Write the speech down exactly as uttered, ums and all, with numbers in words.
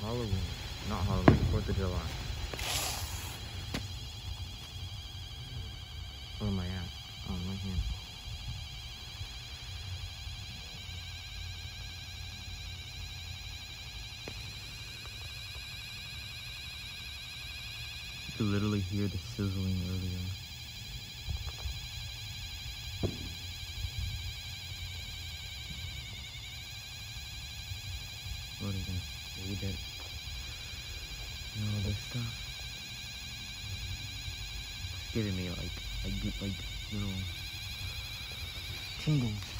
Halloween. Not Halloween, fourth of July. Where am I at? Oh, I'm right here. You could literally hear the sizzling earlier. What are you gonna fade it? And all this stuff. It's giving me like, like, like little tingles.